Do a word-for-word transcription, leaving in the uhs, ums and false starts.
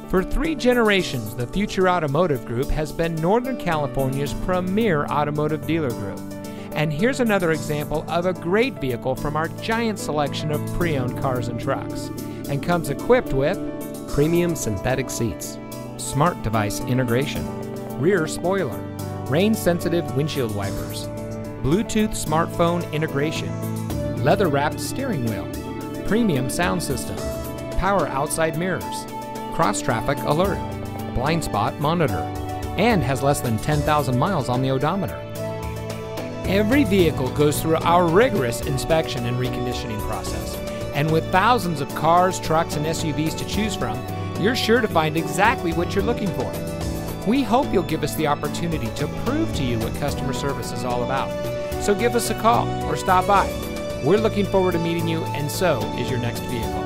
For three generations, the Future Automotive Group has been Northern California's premier automotive dealer group. And here's another example of a great vehicle from our giant selection of pre-owned cars and trucks. And comes equipped with premium synthetic seats, smart device integration, rear spoiler, rain-sensitive windshield wipers, Bluetooth smartphone integration, leather-wrapped steering wheel, premium sound system, power outside mirrors, cross-traffic alert, blind spot monitor, and has less than ten thousand miles on the odometer. Every vehicle goes through our rigorous inspection and reconditioning process. And with thousands of cars, trucks, and S U Vs to choose from, you're sure to find exactly what you're looking for. We hope you'll give us the opportunity to prove to you what customer service is all about. So give us a call or stop by. We're looking forward to meeting you, and so is your next vehicle.